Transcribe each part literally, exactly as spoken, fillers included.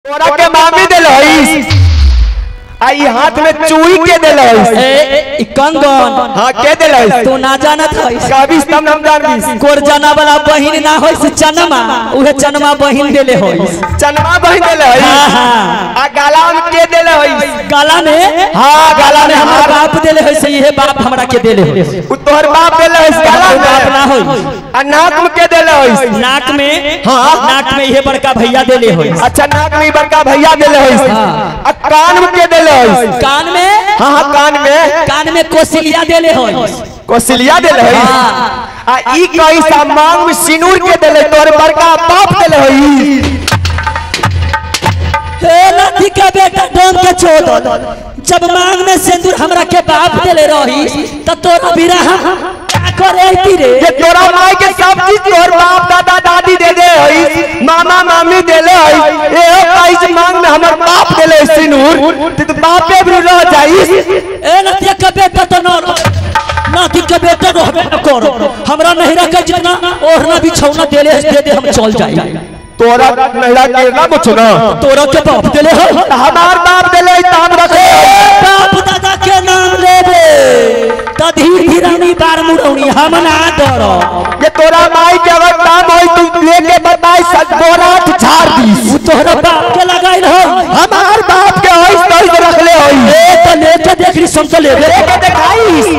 तोरा के मामी देलहिस आई हाथ में चूड़ी के देलहिस ए कंगन हां के देलहिस तू ना जानत हइस काबिस तम नाम जानबिस कोर जाना वाला बहिन ना होइस चनमा उहे चनमा बहिन देले होइस चनमा बहिन देलहिस हां हां आ गाला में के देलहिस गाला में हां गाला में हमरा बाप देले होइस इहे बाप हमरा के देले होइस उ तोहर बाप देलहिस गाला में बाप ना होइस आ नाक में के देलहिस नाक में हां नाक में इहे बड़का भैया देले होइस अच्छा नाक में बड़का भैया देलहिस आ कान में के देलहिस कान में हां हां कान में कान में कोसिलिया देले होइस कोसिलिया देलहिस आ ई कई सा मांग में सिनूर के देले तोहर बड़का बाप देलहिस हे लती का बेटा डोम के छोड़ जब मांग में सिंदूर हमरा के बाप देले रही त तोरा बिरह का करे ती रे ये तोरा माई के सब चीज तोहर बाप दादा दादी दे दे हई मामा मामी देले हई ए कैसे मांग में हमर बाप देले सिनूर त बापे भी रह जाई ए लती का बेटा तो न नाती का बेटा रहबे न करो हमरा नहीं रखे जितना ओढ़ना बिछौना देले दे दे हम चल जाई तोरा नहिरा के ना मुछो ना तोरा के बाप देले हो हमार बाप देले ताम रखे बाप दादा के नाम लेबे तधी धीरानी बार मुड़ौनी हम ना डरो ये तोरा माई के अगर काम होई तू लेके बताई सब बोराट झाड़ दी उ तोहरा बाप के लगाई हो हमार बाप के होई तो रख ले होई ए तो लेके देख री सम तो लेबे लेके देखाई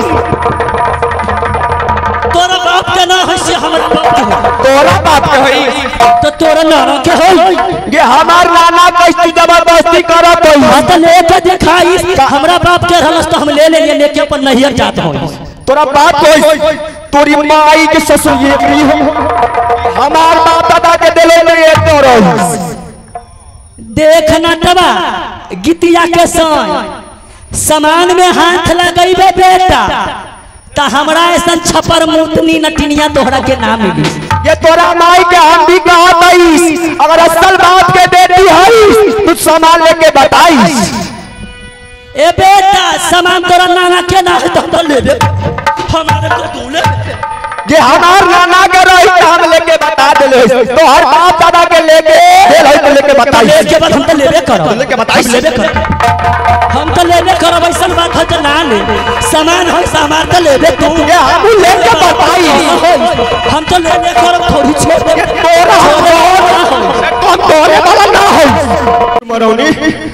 तोरा बाप के ना है से हमरा बाप के हो तोरा बाप के होई तो तोरा नाना के हो ये हमार नाना कैसे जबरदस्ती करत होई हां तो लेके दिखाई हमरा बाप के रहलस तो हम ले ले लेके अपन नहियर जात हो तोरा बाप होई तोरी माई के ससुर ये की हमार बाप दादा के देले में एक तो रही देख नटवा गितिया के संग सामान में हाथ लगइबे बेटा ता हमरा ऐसा छपर मुतनी नटनिया तोहरा के ना मिली ये तोरा माई के हम भी कहत हई अगर असल बाप के बेटी हई तू सामान लेके बताई ए बेटा सामान तोरा नाना के ना है तो लेबे हमारे को तू ले ये हमार नाना के रही त हम लेके बता देले तो हर बाप दादा के लेके देल हई तो लेके बताई लेके बाद हम तो लेबे करब लेके बताई लेबे करब हम तो लेबे करब ऐसन बात है तो ना ले सामान है सामान तो लेबे तू ये हम लेके बताई हम तो लेबे करब थोड़ी छोड़ दे तोरा कौन तोरे वाला ना है मरौनी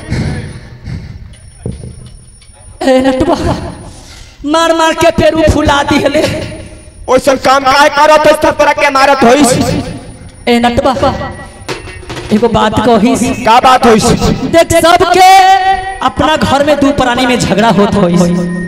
ए नटवा मार मार के पेरू फुला दिहले ओइसन काम काय करत है सब पर के मारत होइस ए नटवा एगो बात कहिस का बात होइस देख सबके अपना घर में दो प्राणी में झगड़ा होत होइस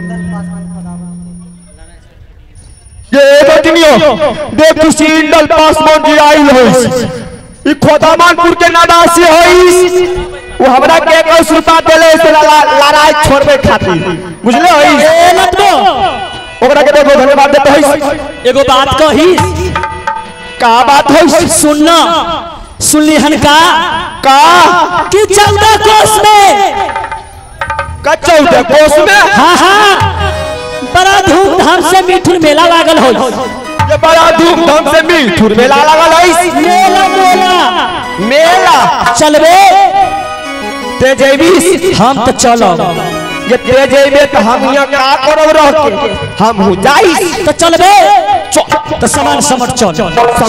ये बटनियो देख तू सिंडल पासवान जी आइल होइस ई खोदामानपुर के नवासी होइस वो हमरा के इक्कीस रुपया देले से लड़ाई छोड़बे खातिर बुझले होइस ए नटवा ओकरा के देखो धन्यवाद देते होइस एगो बात कहिस का बात होइस सुनना सुनली हन का का कि चौदह कोस में का चौदह कोस में हाँ हाँ बड़ा धूमधाम से मिठुन मेला लागल हो ये बड़ा धूमधाम से मिठुन मेला लागल होइस मेला मेला मेला चलबे ते जेबी हम तो चलो ये ते जेबे तो हम यहाँ का करब रह के हम हो जाई तो चलबे तो सामान समझ चल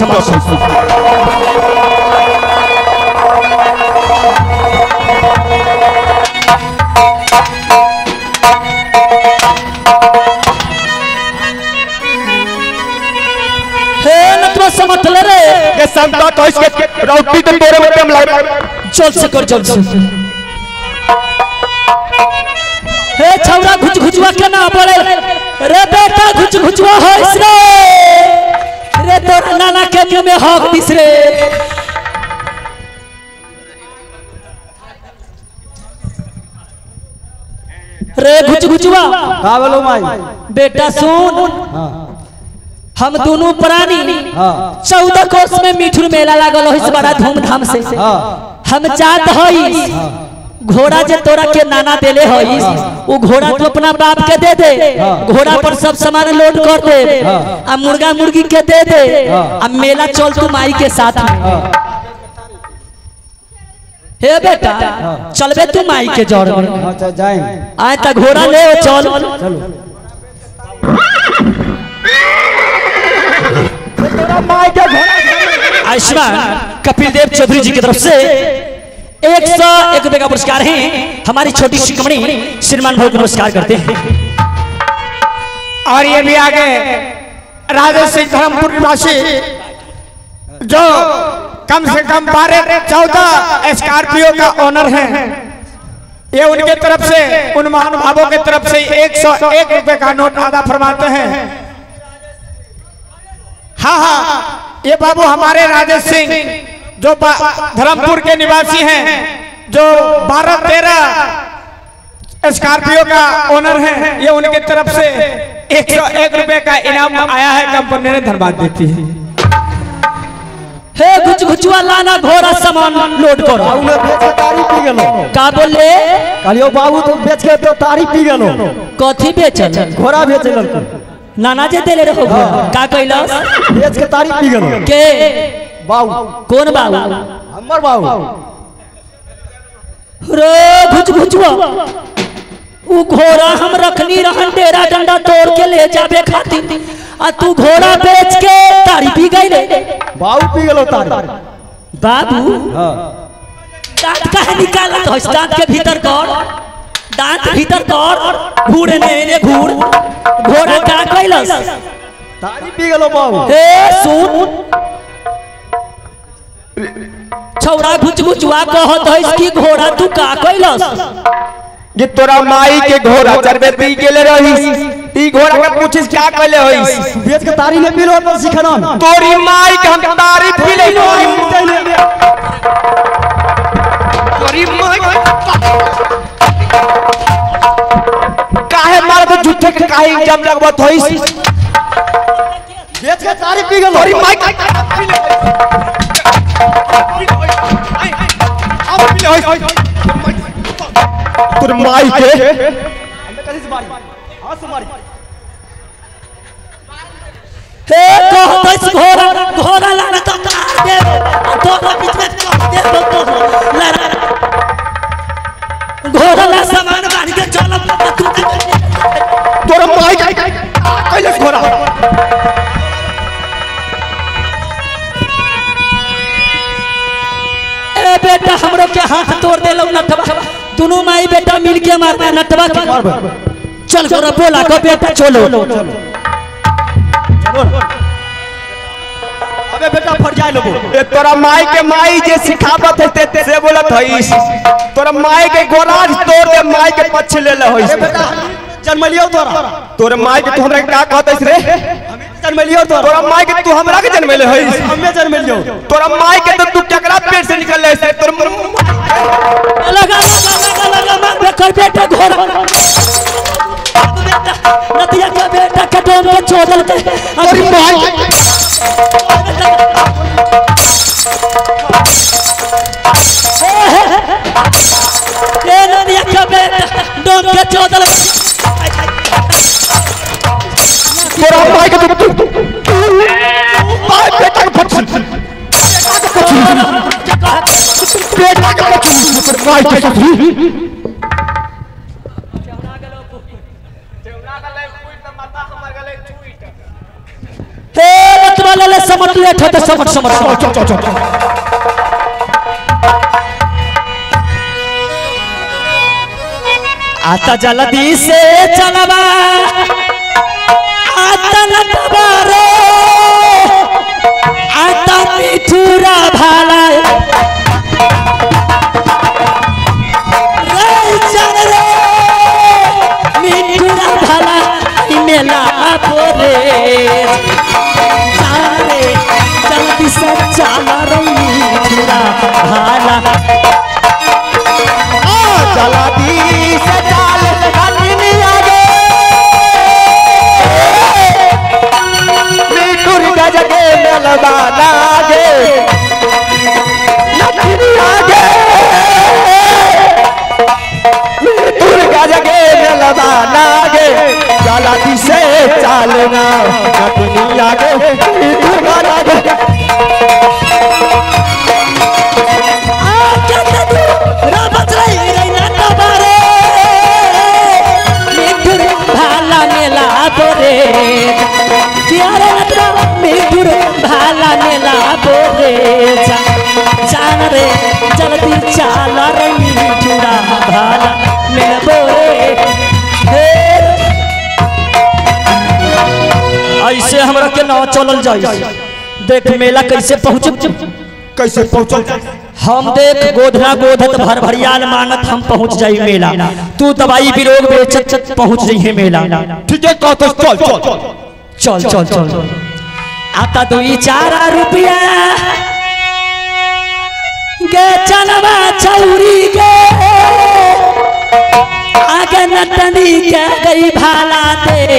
हे नटवा समझ ले रे ये संता तो इसके रोटी तो तोरे में कम लग चल से कर चल से हे छौरा घुच घुचवा के ना पड़े रे बेटा घुच घुचवा होइस रे रे तोर नाना के मुंह में हक दिस रे रे घुच घुचवा का बोलो माई बेटा सुन हम दोनों प्राणी चौदह कोस में मिठुन मेला लागल होइस बड़ा धूमधाम से हम चाहत हई घोड़ा जे तोरा के नाना देले होइस वो घोड़ा तो अपना बाप के दे दे घोड़ा पर सब सामान लोड कर दे आ मुर्गा मुर्गी के दे दे आ मेला चल तू माई के साथ में हे बेटा चलबे तू माई के जड़ में। अच्छा जाए आए त घोड़ा ले चल चलो। आयुष्मान कपिल देव चौधरी जी की तरफ से एक सौ एक रुपए का पुरस्कार है। हमारी छोटी शिकमणी श्रीमान भाई को नमस्कार करते हैं। और ये भी आगे राजेश सिंह धर्मपुर निवासी जो कम से कम बारह चौदह स्कॉर्पियो का ओनर है, ये उनके तरफ से उन महानुभावों के तरफ से एक सौ एक रुपए का नोट अदा फरमाते हैं। हाँ हाँ ये बाबू हमारे राजेश सिंह जो धर्मपुर के निवासी हैं, जो बारह तेरह स्कॉर्पियो का ओनर है, ये उनके तरफ से एक सौ एक रुपए का इनाम आया है। कंपनी ने धन्यवाद देती है। हे घुच घुचुआ लाना घोड़ा सामान लोड करो। बाबू ने बेच के तारी पी गेलो। का बोले कहलियो बाबू तो बेच के तो तारी पी गेलो। कथी बेचल? घोड़ा बेच ललको। नाना जे देले रहो घोड़ा का कइलस? बेच के तारी पी गेलो। के बाबू कौन बाबू? हमर बाबू। रे घुच घुचुआ उ घोड़ा हम रखनी रहन डेरा डंडा तोड़ के ले जाबे खातिर, आ तू घोड़ा बेच के तारी पी गई रे। बाबू पी गेलो तारी। बाबू हां दांत काहे निकालत होइस? दांत के भीतर कर, दांत भीतर कर, घूर ने ने घूर। घोड़ा का कइलस? तारी पी गेलो बाबू। हे सुन छौड़ा घुच घुचुआ कहत होइस कि घोड़ा तू का कइलस? ये तोरा माई के घोड़ा चरबे पी गेले रहीस, ई घोड़ा के पूछिस क्या कहले होइस? बेच के तारी ने पी लो तो सिखना। तोरी माई के हम तारी पी ले। तोरी माई काहे मार तो झूठे के काहे इल्जाम लगवत होइस? बेच के तारी पी गेलो। तोरी माई के पी ले। अब पी ले होइस। तोर माई के हमने कदी से मारी। हां से मारी। हे कहत होइस घोड़ा घोड़ा लाना तो मार दे, तो बीच में काट दे तो लाना घोड़ा ला सामान बांध के चल तू। तोर माई के कैले घोड़ा? ए बेटा हमरो के हाथ तोड़ देलौ नटवा, दोनों माई बेटा मिल के मारना नटवा के। चल गोरा बोला को बेटा चलो। अबे बेटा फट जाए लोगो। ए तोरा माई के माई जे सिखावत है ते से बोलत हईस। तोरा माई के गोराज तोड़ दे, माई के पछ ले ले होइस। बेटा जन्मलियो तोरा। तोरा माई के तू हमरा का कहत रे? जन्मलियो तोरा। तोरा माई के तू हमरा के जन्मले हईस। हमें जन्मलियो। तोरा माई के तो तू केकरा पेट से निकल ले से? तोर लगा लगा लगा मार बे कर बेटा घोड़ा बेटा नदिया के बेटा के डोम में छोड़ल के। तोरी माई ए नदिया के बेटा डोम के छोड़ल। तोरा माई के तू माई बेटा के पछ बेटा के पछ माई के ससुरी हे मतवा ले समट ले ठते समट समट चल चल चल। आता जल्दी से चलवा आता नटवा रे, आता मिठुरा भाला रे चल रे मिठुरा भाला मेला बोरे रे जल्दी से चल रे मिठुरा भाला। जल्दी से चल हनी आगे मिठुर गजगे मेलवा लागे नथनी आगे मिठुर गजगे मेलवा लागे। जल्दी से चलना नथनी आगे मिठुर लागे। आ क्या चाल रे मिठुरा भाला मिलबो रे। ऐसे हमरा के ना चलल जाई। देख मेला कैसे पहुँच कैसे पहुंचल हम देख गोधना गोधत भर भरियाल मांगत हम पहुँच जाई मेला। तू दवाई बिरोग बेचत पहुँच जाई है मेला। ठीक है कह तो चल चल चल चल चल आता दुई चार रुपया गे चलवा चौरी गे आगे नटनी के गई भाला दे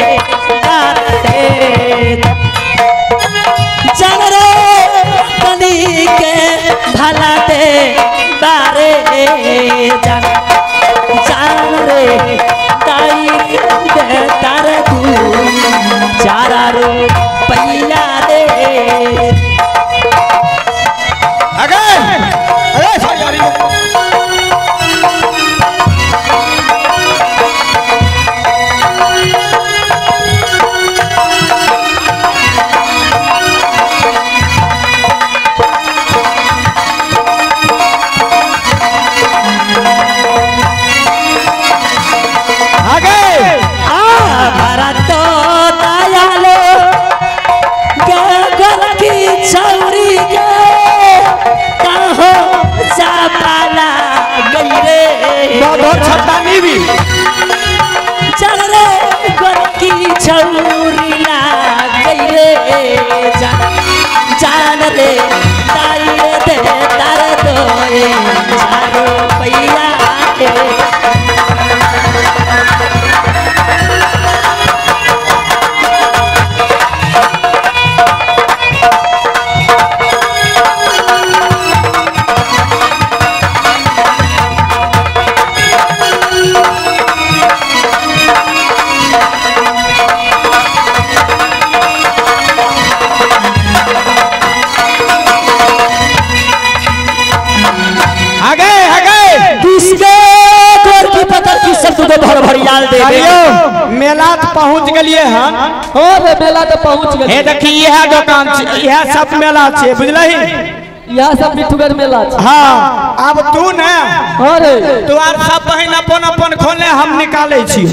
चल रे नटनी के भाला दे बारे जान जान रे ताई दे तार चारा रो पैया दे। अरे अरे सॉरी चल रे गोरकी छौरी लाग गई रे जान जान रे ताई दे तार दोए चारो पैया के। भर भरियाल दे मेला पहुंच गलिए हन हो रे मेला तो पहुंच गए। हे देखी यह दुकान यह सब मेला छे बुझलही यह सब मिठुगर मेला छे। हाँ अब तू न हो रे तू आर सब बहिन अपन अपन खोले हम निकाले छी।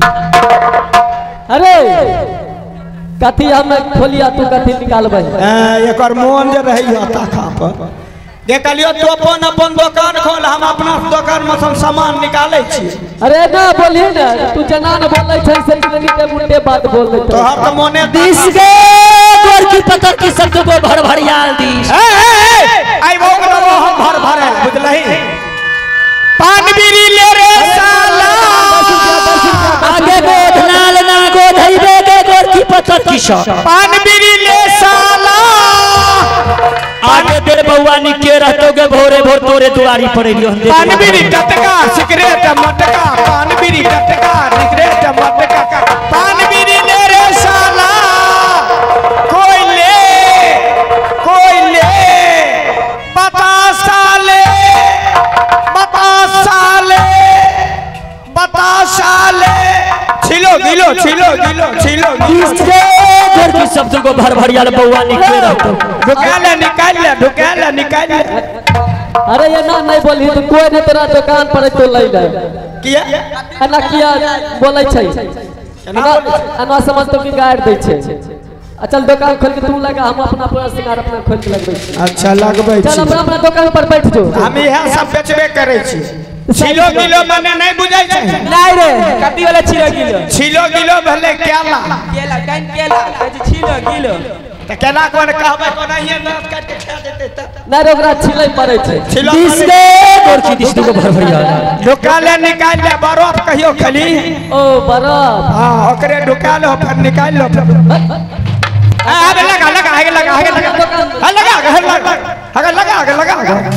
अरे कथी हम खोलिया तू कथी निकालबे एकर मोन जे रही ताखा पर देख लियो तू अपन अपन दुकान खोल हम अपना दुकान में सब सामान निकाले छी। अरे ना बोली ना तू जना न बोलै छै से के मुंडे बात बोल ले तो हर तो मोने दिस गे गोर की पता की सब को भर भरियाल दिस ए ए आई वो करो हम भर भर बुझलही पान बीरी ले रे साला आगे गोधनाल ना गोधइबे के गोर की पता की पान बीरी ले साला आगे देर बउआनी के रहतोगे भोरे भोर तोरे दुआरी पड़े लियो पान बीरी टटका सिगरेट मटका पान बीरी टटका सिगरेट मटका पान बीरी ले रे साला कोई ले कोई ले बता साले बता साले बता साले छिलो गिलो छिलो गिलो छिलो गिलो घर की शब्द को भर भरियाल बउआ निकले रहतो ढुका ले निकाल ले ढुका ले निकाल ले। अरे ये ना नहीं बोली तो कोई नहीं तेरा दुकान पर तो ले ले किया ना किया बोलै छै अना समझ तो की गाड़ दै छै। चल दुकान खोल के तू लगा हम अपना पूरा सिंगार अपना खोल के लगबै छी। अच्छा लगबै छी चल अपना अपना दुकान पर बैठ जो हम यह सब बेचबे करे छी। छिलो गिलो मने नहीं बुझाई छै नहीं रे कथी वाला छिलो गिलो छिलो गिलो भले केला केला कान केला छिलो गिलो त केला कोन कहबै कोना ये नाच काट के खा देते त ना रे ओकरा छिलै पड़े छै छिलो दिस दे गोरकी दिस को भर भरियाल ढुका ले निकाल ले बरफ कहियो खली ओ बरफ हां ओकरे ढुका लो फिर निकाल लो अबे लगा लगा आगे लगा आगे लगा लगा लगा लगा लगा लगा लगा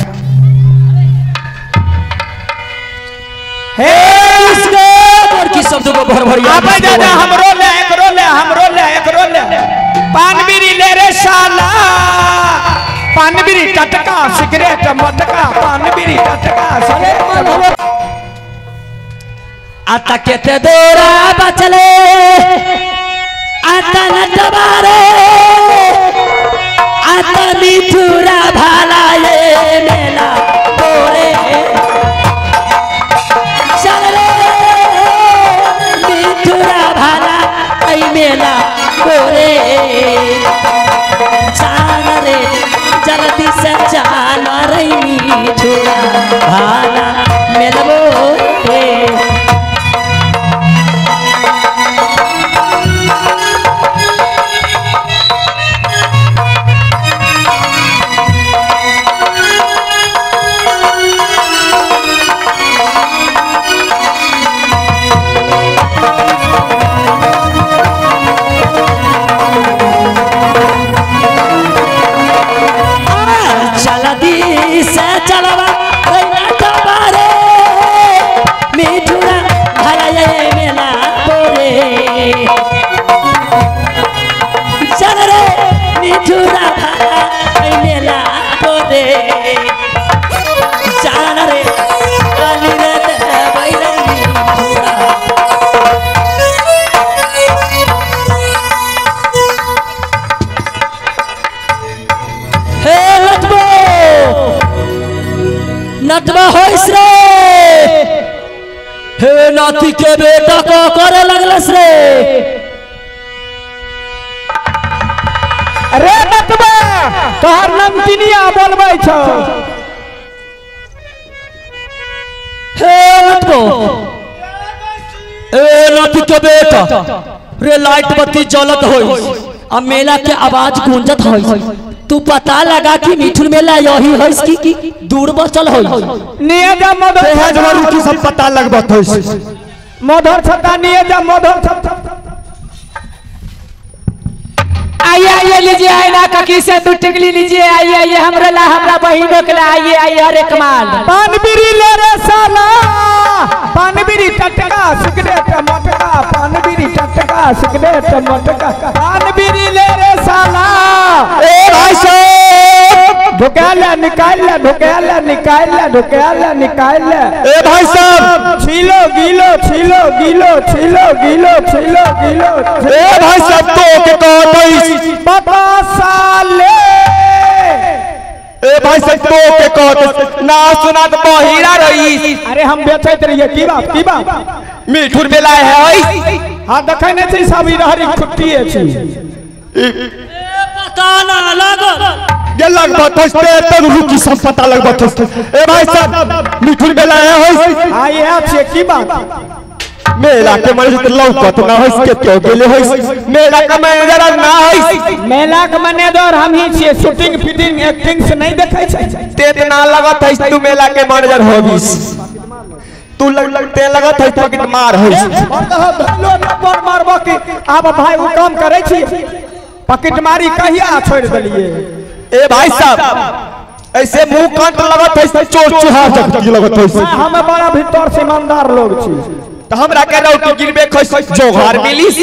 हे इसके और की शब्द को भर भर अब दादा हमरो ले एकरो ले हमरो ले एकरो ले पान बीड़ी ले रे साला पान बीड़ी टटका सिगरेट मटका पान बीड़ी टटका सिगरेट आता केते दोरा बचले आता नटबारे आता मिठुरा भाला ये मेला तोरे मेलबो रे नटवा होइस रे हे नाती के बेटा को करे लगलस रे अरे नटवा तोहर नमतिनिया बोलबै छौ हे नटवा ए नाती के बेटा रे लाइट बत्ती जलत होइस आ मेला के आवाज गूंजत होइस तू पता लगा कि मिठुन मेला यही होइस की दूर बचल होइस नियजा मधुर है जरूर की सब पता लगबत होइस मधुर छता नियजा मधुर छता आइए आइए लीजिए आइना ककी से दो टिकली लीजिए आइए आइए हमरा ला हमरा बहिनों के ला आइए आइए हर एक माल पान बीड़ी ले रे साला पान बीड़ी टटका सिगरेट मटका पान बीड़ी टटका सिगरेट मटका पान बीड़ी ले रे साला ए भाई साहब ढुकाल निकाल ले ढुकाल निकाल ले ढुकाल निकाल ले ए भाई साहब छीलो गीलो छीलो गीलो छीलो गीलो छीलो गीलो ए भाई साहब तो के कहतई पता साले ए भाई साहब तो के कहत ना सुना तो बहिरा रही अरे हम बेचैत रहिए की बात की बात मिठुर बेला है हां देखै नै छी सब ई रहरी छुट्टी छै पता ना लागल ये लगबत होइस ते रुकी सब पता लगबत होइस ए भाई साहब मिठुर बेला है होइस हां ये छै की बात मेला के मैनेजर लौकत ना होइस के तो गेले होइस मेला का मैनेजर ना होइस मेला का मैनेजर हम ही छिए शूटिंग फिटिंग एक्टिंग से नहीं देखै छै ते इतना लगत होइस तू मेला के मैनेजर होबिस तू लग लगते लगत है पॉकेट मार होइस धलो नंबर मारबो कि आब भाई वो काम करै छी पॉकेट मारी कहिया छोड़ देलिए ए भाई साहब ऐसे मुंह काट लगत है चोर चुहा जगती लगत है हम बड़ा भीतर से ईमानदार लोग छी तो हमरा के रोटी गिरबे खोइस जोहार मिलिस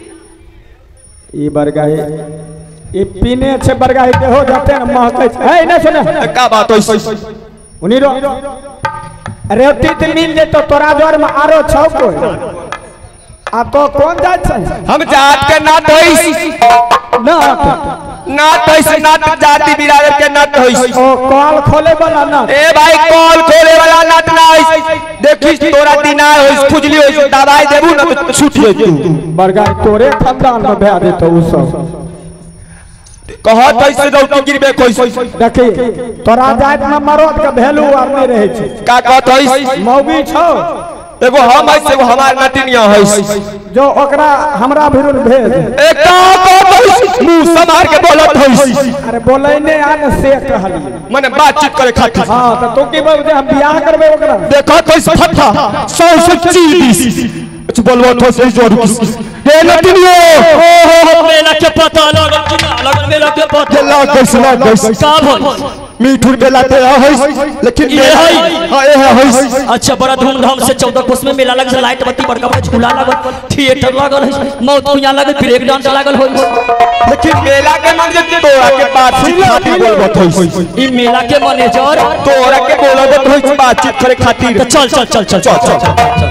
ई बरगाही ई पीने छे बरगाही के हो जाते न महकै छै है न सुने का बात होइस उनी रो रेवती त मिल जे तो तोरा जोर में आरो छौ कोई आ तो कौन जात छै हम जात के ना होइस ना ना होइस ना जाति बिरादर के ना होइस ओ कॉल खोले वाला ना ए भाई कॉल खोले वाला ना ना होइस देखिस तोरा दिना होइस खुजली होइस दवाई देबू ना तो छूट जेतू बरगाही तोरे खानदान में भै देतो उ सब कहत ऐसे रोटी गिरबे खोइस देखी तोरा जात में मरद के वैल्यू आर नहीं रहे छै का कहत होइस मौगी छौ एगो हम ऐसे एगो हमार नटिनिया होइस जो ओकरा हमरा भिरुन भेज एक का कहत होइस मुंह समार के बोलत होइस अरे बोलै ने आन से कहली माने बातचीत करे खातिर हां त तो की बोल जे हम बियाह करबे ओकरा देखत होइस फटा सौ सच्ची दिस अच्छा बोलबो तो सही जोर किस ए नटिनियो ओ हो मेला के पता लागल कि ना लागल मेला के पता लाग गइस लाग गइस का भइल मिठुर बेला ते होइस लेकिन ये है हां ए है होइस अच्छा बड़ा धूमधाम से चौदह कोस में मेला लग लाइट बत्ती बड़का बड़ा झूला लागल थिएटर लागल है मौत कुइया लागल ब्रेक डांस लागल होई लेकिन मेला के मैनेजर तोरा के बातचीत खातिर बोलबत होइस ई मेला के मैनेजर तोरा के बोलबत होइस बातचीत करे खातिर चल चल चल चल चल चल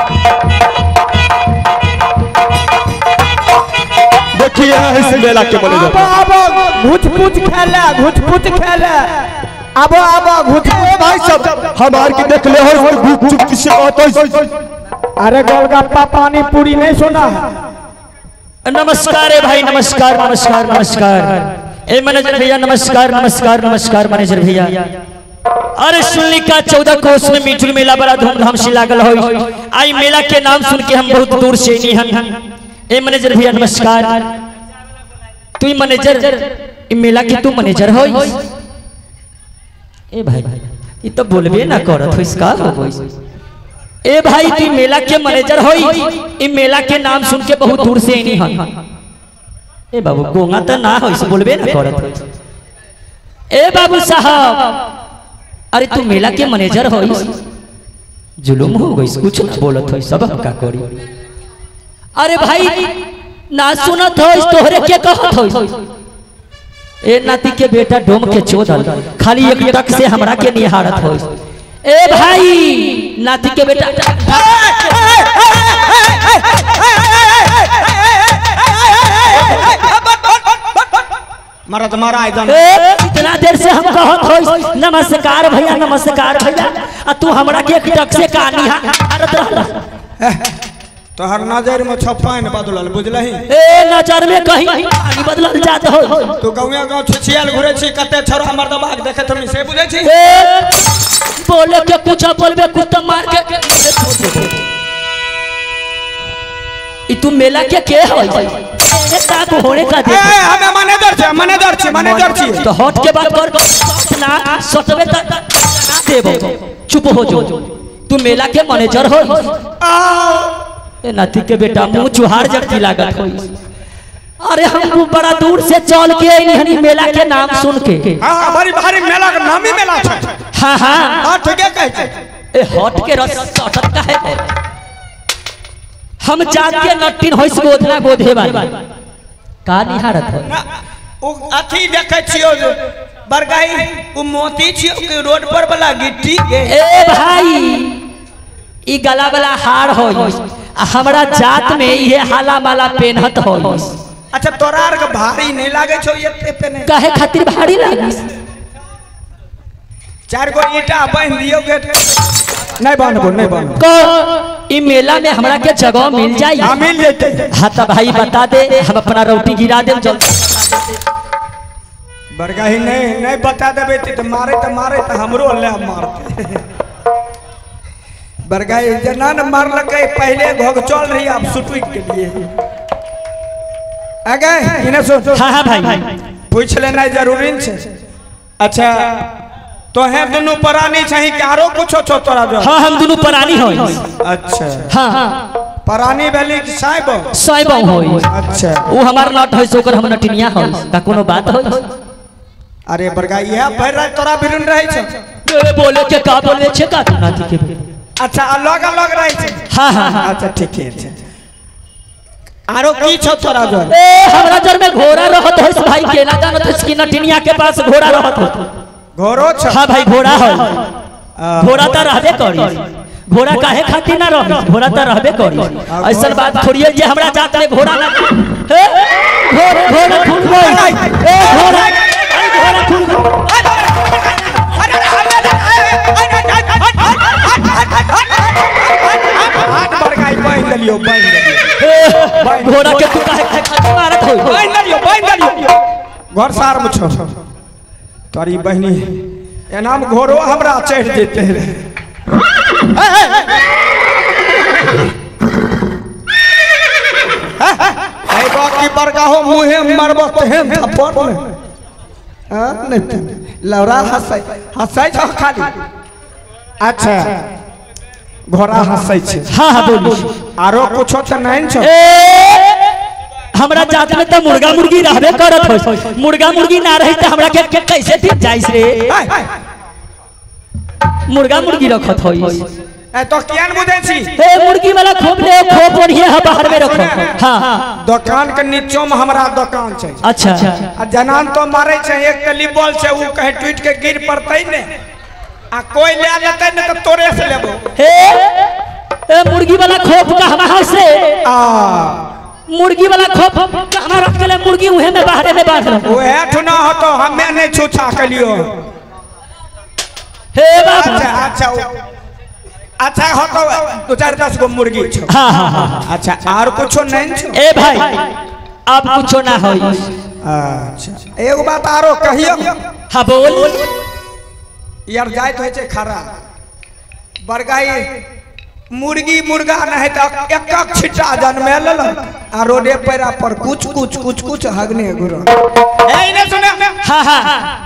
देखिए इस मेला के मैनेजर अब अब घुच पुच खेले घुच पुच खेले अब अब घुच भाई सब हमार के देख ले हो भूख चुप किसे कहत होइस अरे गोलगप्पा पानी पूरी नहीं सुना है नमस्कार है भाई नमस्कार नमस्कार नमस्कार ए मैनेजर भैया नमस्कार नमस्कार नमस्कार मैनेजर भैया अरे सुनली का चौदह कोस में मिठुर मेला बड़ा धूमधाम से लागल हो। आई मेला के नाम सुन के हम बहुत दूर से नहीं हन। ए मैनेजर भैया नमस्कार। तू मैनेजर ई मेला के तू मैनेजर हो? ए भाई ये तो बोलबे ना करत हो इसका हो। ए भाई तू मेला के मैनेजर हो? ई मेला के नाम सुन के बहुत दूर से नहीं हन। ए बाबू गोंगा तो ना हो, इसे बोलबे ना करत हो। ए बाबू साहब अरे तू मेला के मैनेजर हो? जुलुम हो गई, कुछ ना बोलत हो, सब हम का करी। अरे भाई ना सुनत हो तोहरे के कहत हो? ए नाती के बेटा डोम के चोदल खाली एक टक से हमरा के निहारत हो। ए भाई नाती के बेटा मारा तुम्हारा आइदन इतना देर से हम कहत हो नमस्कार भैया नमस्कार भैया, आ तू हमरा के एक टक से का निहारत रहला। तोहर नजर में छप्पन बदलल बुझलही? ए नजर में कहीं पानी बदलल जात हो। तू गाँव गाँव छिछियल घुरे छी, कते छोरा मर्दबाग देखे तुम से बुझे छी? ए बोले के कुछ बोलबे कुछ तो मार के ई तू मेला के के हो? ए ताक होने का दे। ए हमें मैनेजर छे मैनेजर छे मैनेजर छी। तो हट के बात कर ना सटबे त देबो, चुप हो जो। तू मेला के मैनेजर हो? ए नाती के बेटा मुंह चुहार जड़ती लागत हो। अरे हम बड़ा दूर से चल के आई हनी मेला के नाम सुन के। हां हां भारी भारी मेला का नाम ही मेला छे। हां हां हां ठीक है कह छे। ए हट के रस सटत का है? हम जात के नट्टिन होइस गोधना गोधे वाली का निहारत हो? ओ अथी देखे छियो बरगाई उ मोती छियो के रोड पर वाला गिट्टी के। ए भाई ई गला वाला हार हो, हमरा जात में ये हाला माला पेनहत हो। अच्छा तोरा आर के भारी नहीं लागे छो एते पेने? काहे खातिर भारी लागी? चार गो ईटा बांध दियो के नहीं बांधबो नहीं बांधबो। को ई मेला में हमरा के जगह मिल जाई? हां मिल जेते। हां त भाई बता दे, हम अपना रोटी गिरा देम जल्दी। बरगाही नहीं नहीं बता देबे त मारे त मारे त हमरो ले मारते। बरगाही जना न मारलकै पहले घोग चल रही अब सुटुक के लिए आगे इने सुन। हां हां भाई पूछ लेना जरूरी छे। अच्छा तो है दोनों परानी चाहिए कि आरो कुछ छो तोरा जो? हां हम दोनों परानी होई। अच्छा हां हां परानी बेली कि साइब साइब होई। अच्छा वो हमार नट होई सोकर हम नटिनिया होई का कोनो बात होई? अरे बरगाही है भर रात तोरा बिरुन रही छ। ए बोले के का बोले छे का तू नाती के बेटा? अच्छा अलग अलग रही छ। हां हां अच्छा ठीक है अच्छा आरो की छ तोरा जो? ए हमरा जर में घोड़ा रहत होइस भाई के ना जानत होइस कि नटिनिया के पास घोड़ा रहत हो? घोड़ो छ? हां भाई घोड़ा हो। घोड़ा त रहबे करी। घोड़ा काहे खातिर ना रही? घोड़ा त रहबे करी। ऐसन बात थोड़ी है जे हमरा जात में घोड़ा ना। ए घोड़ा घोड़ा खुल गई। ए घोड़ा अरे घोड़ा खुल गई। हाथ बरगाही बांध लियो बांध लियो। घोड़ा के तू काहे खातिर मारत होई? बांध लियो बांध लियो। घर सार में छ तोरी बहनी एनाम घोड़ो हमरा चढ़ जेते रे। ए बाकी बरगाहो मुहे मरबो तेहन थप्पड़ ने। हां नहीं लौरा हंसै हंसै छ खाली। अच्छा घोड़ा हंसै छै? हां हां बोली। आरो कुछ त नहीं छ? ए हमरा जात में तो मुर्गा मुर्गी रहबे करत हो। मुर्गा मुर्गी ना रही तो हमरा के, के कैसे ठीक जाइस रे? मुर्गा मुर्गी रखत होई। ए तो कियान बुझै छी? ए मुर्गी वाला खोप ले खोप बढ़िया है बाहर में रखो। हां हां दुकान के नीचो में हमरा दुकान छै। अच्छा आ जनान तो मारे छै एक कली बॉल छै उ कहे टूट के गिर पड़तै ने आ कोई ले लेतै ने तो तोरे से लेबो। ए ए मुर्गी वाला खोप कहवा से? आ मुर्गी वाला खोप कहवा रख के ले? मुर्गी उहे में बाहर में बांध रखो। ओहे ठुना हो तो हमें नहीं छूछा कलियो। हे बाबा अच्छा अच्छा अच्छा हो तो दो चार दस गो मुर्गी छो। हां हां हां अच्छा और कुछो नहीं छो? ए भाई अब कुछो ना होई। अच्छा एगो बात आरो कहियो। हां बोल। यार जाइत होइ छै खरा बरगाई मुर्गी मुर्गा नहीं तो एक एक छिट्टा जन्मे ललक आ रोडे पैरा पर कुछ कुछ कुछ कुछ हगने गुरु ए ने सुने हाँ हाँ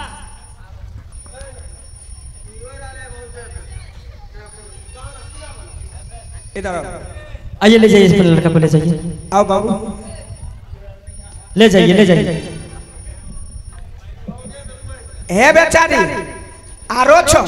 इधर आइए ले जाइए इस लड़का को ले जाइए आओ बाबू ले जाइए ले जाइए हे बेचारी आरो छो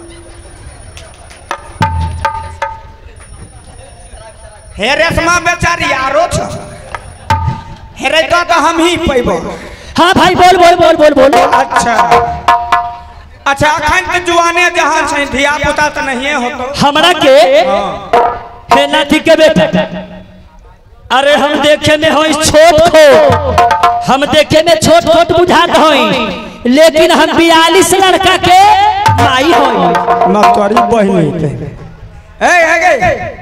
हे रेशमा बेचारी आरो छो हेरे तो, तो हम ही पैबो हाँ भाई बोल बोल बोल बोल बोल अच्छा अच्छा अखन के जुआने जहां छै धिया पुता त नहीं होतो हमरा के हे नाती के बेटा अरे हम देखे में हो छोट खो हम देखे में छोट छोट बुझात होई लेकिन हम बयालीस लड़का के माई होई ना तोरी बहिनी के ए हे गई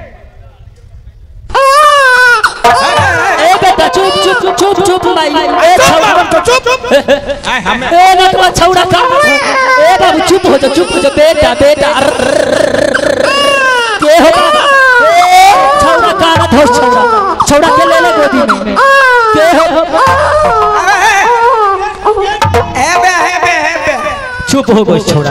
ए बेटा चुप चुप चुप चुप माई ए छौड़ा चुप चुप आय हम ए नटवा छौड़ा का ए बाबू चुप हो जा चुप हो जा बेटा बेटा के हो छौड़ा का ना धोस छौड़ा छौड़ा के ले ले गोदी में के हो ए बे हे बे हे बे चुप हो गई छौड़ा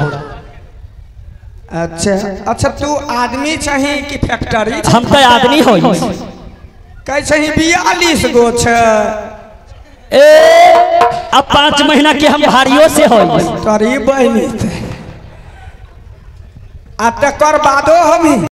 अच्छा अच्छा तू आदमी चाहिए कि फैक्ट्री हम तो आदमी होई कैसे ही बयालीस गो छ ए अब पाँच महीना के हम भारियों से होई तोरी बहिनी आ तकर बादो हम